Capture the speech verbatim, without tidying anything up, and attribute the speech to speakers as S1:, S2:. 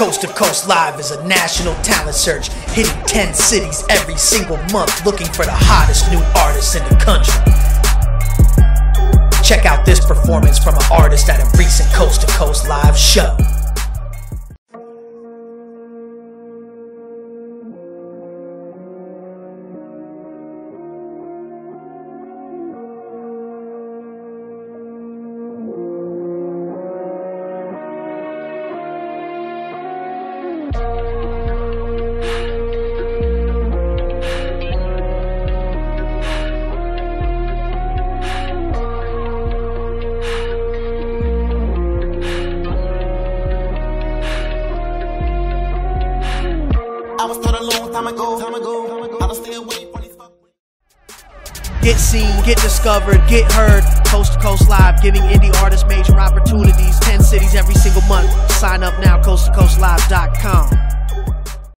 S1: Coast to Coast Live is a national talent search, hitting ten cities every single month, looking for the hottest new artists in the country. Check out this performance from an artist at a recent Coast to Coast Live show.
S2: I was taught a long time ago, time ago, how to stay away from these fuck.
S1: Get seen, get discovered, get heard. Coast to Coast Live, giving indie artists major opportunities. ten cities every single month. Sign up now, coast to coast live dot com.